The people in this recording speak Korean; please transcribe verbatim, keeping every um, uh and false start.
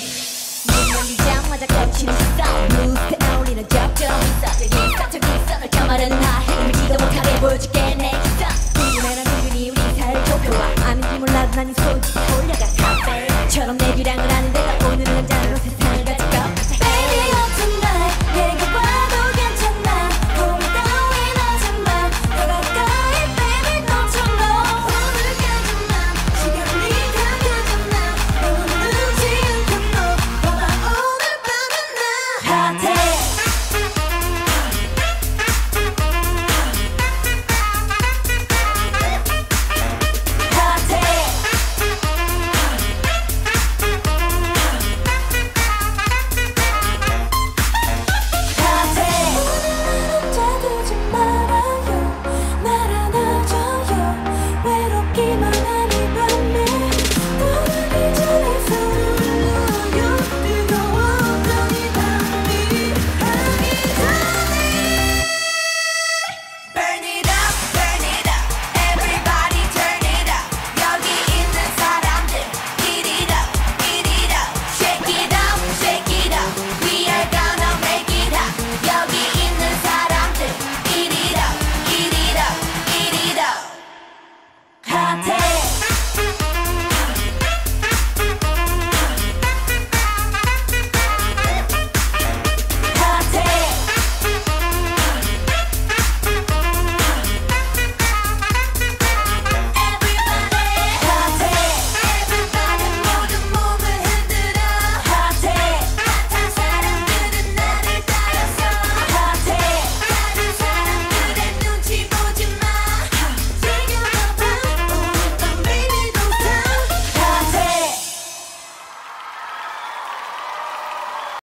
열리자마자 겹치는 시선 무스에 어울리는 접점 있어 저기 있어 저기 있어 널 감아르는 하해 울지도 못하게 보여줄게 내 기선 궁금해란 은근히 우리 사이를 좁혀와 아닌지 몰라도 난 이 솔직히 올려가 카페처럼 내 주량을 아는데